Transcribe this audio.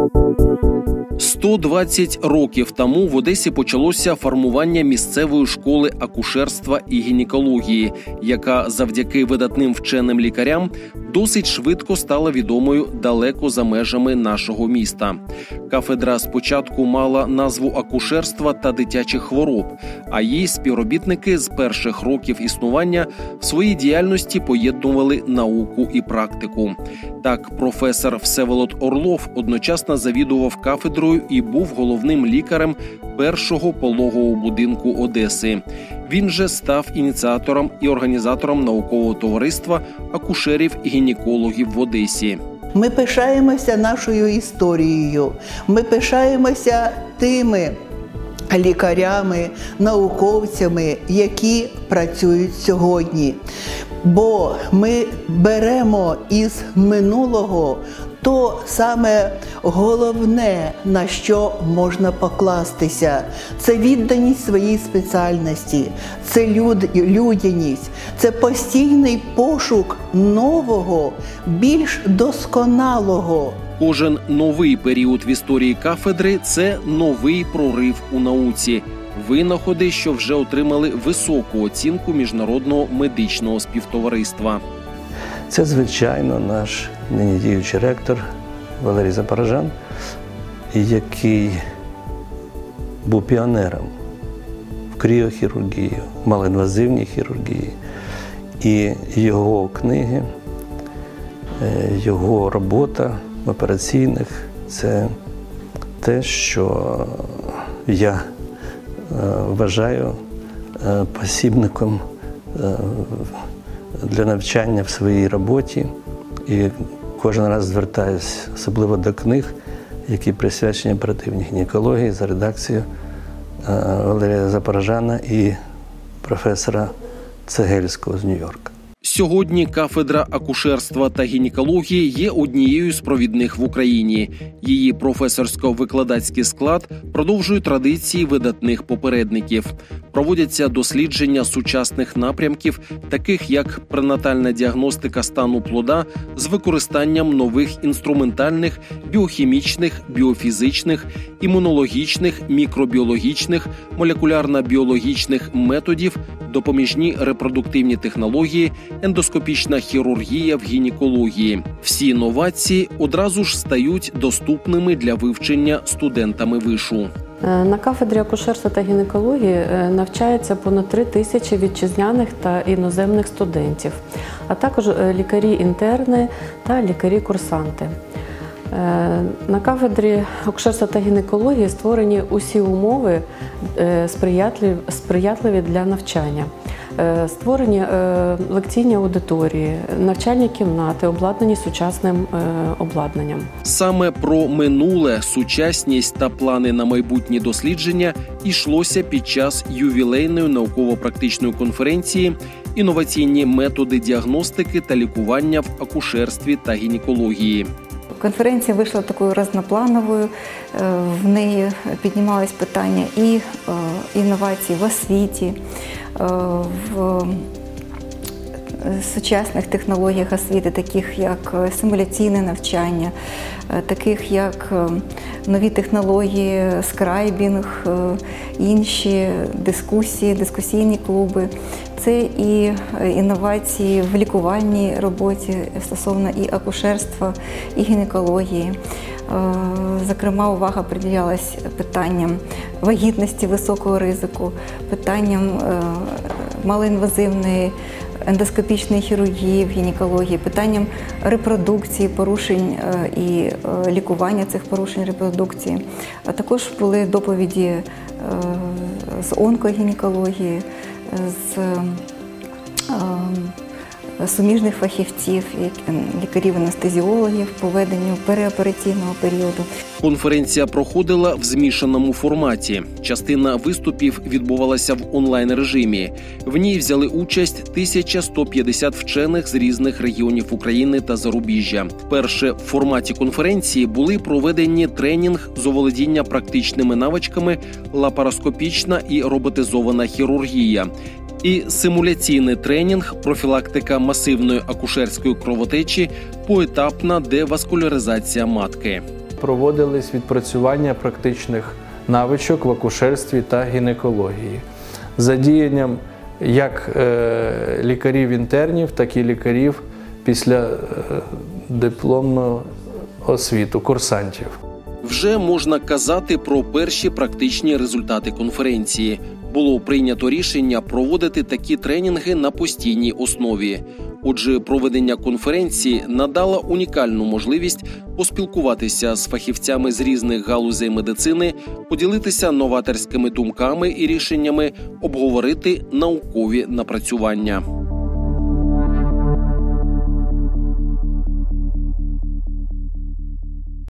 120 років тому в Одесі почалося формування місцевої школи акушерства і гінекології, яка завдяки видатним вченим лікарям досить швидко стала відомою далеко за межами нашого міста. Кафедра спочатку мала назву акушерства та дитячих хвороб, а її співробітники з перших років існування в своїй діяльності поєднували науку і практику. Так, професор Всеволод Орлов одночасно завідував кафедрою і був головним лікарем першого пологового будинку Одеси. Він же став ініціатором і організатором наукового товариства акушерів-гінекологів в Одесі. Ми пишаємося нашою історією, ми пишаємося тими лікарями, науковцями, які працюють сьогодні. Бо ми беремо із минулого то саме головне, на що можна покластися. Це відданість своїй спеціальності, це людяність, це постійний пошук нового, більш досконалого. Кожен новий період в історії кафедри – це новий прорив у науці. Винаходи, що вже отримали високу оцінку Міжнародного медичного співтовариства. Це, звичайно, наш нині діючий ректор Валерій Запорожан, який був піонером в кріохірургії, в малоінвазивній хірургії. І його книги, його робота в операційних – це те, що я вважаю посібником для навчання в своїй роботі. І кожен раз звертаюся особливо до книг, які присвячені оперативній гінекології за редакцією Валерія Запорожана і професора Цегельського з Нью-Йорка. Сьогодні кафедра акушерства та гінекології є однією з провідних в Україні. Її професорсько-викладацький склад продовжує традиції видатних попередників. Проводяться дослідження сучасних напрямків, таких як пренатальна діагностика стану плода з використанням нових інструментальних, біохімічних, біофізичних, імунологічних, мікробіологічних, молекулярно-біологічних методів, допоміжні репродуктивні технології, ендоскопічна хірургія в гінекології. Всі новації одразу ж стають доступними для вивчення студентами вишу. На кафедрі акушерства та гінекології навчається понад 3000 вітчизняних та іноземних студентів, а також лікарі-інтерни та лікарі-курсанти. На кафедрі акушерства та гінекології створені усі умови сприятливі для навчання. Створені лекційні аудиторії, навчальні кімнати, обладнані сучасним обладнанням. Саме про минуле, сучасність та плани на майбутні дослідження йшлося під час ювілейної науково-практичної конференції «Інноваційні методи діагностики та лікування в акушерстві та гінекології». Конференція вийшла такою різноплановою, в неї піднімались питання і інновацій в освіті, в сучасних технологіях освіти, таких як симуляційне навчання, таких як нові технології, скрайбінг, інші дискусії, дискусійні клуби. Це і інновації в лікувальній роботі стосовно і акушерства, і гінекології. Зокрема, увага приділялась питанням вагітності високого ризику, питанням малоінвазивної ендоскопічної хірургії в гінекології, питанням репродукції, порушень і лікування цих порушень репродукції. А також були доповіді з онкогінекології, з суміжних фахівців, лікарів-анестезіологів по веденню переопераційного періоду. Конференція проходила в змішаному форматі. Частина виступів відбувалася в онлайн-режимі. В ній взяли участь 1150 вчених з різних регіонів України та зарубіжжя. Вперше в форматі конференції були проведені тренінг з оволодіння практичними навичками лапароскопічна і роботизована хірургія, і симуляційний тренінг «Профілактика масивної акушерської кровотечі, поетапна деваскуляризація матки». проводились відпрацювання практичних навичок в акушерстві та гінекології. Задіянням як лікарів-інтернів, так і лікарів після дипломного освіту, курсантів. Вже можна казати про перші практичні результати конференції. Було прийнято рішення проводити такі тренінги на постійній основі. Отже, проведення конференції надало унікальну можливість поспілкуватися з фахівцями з різних галузей медицини, поділитися новаторськими думками і рішеннями, обговорити наукові напрацювання.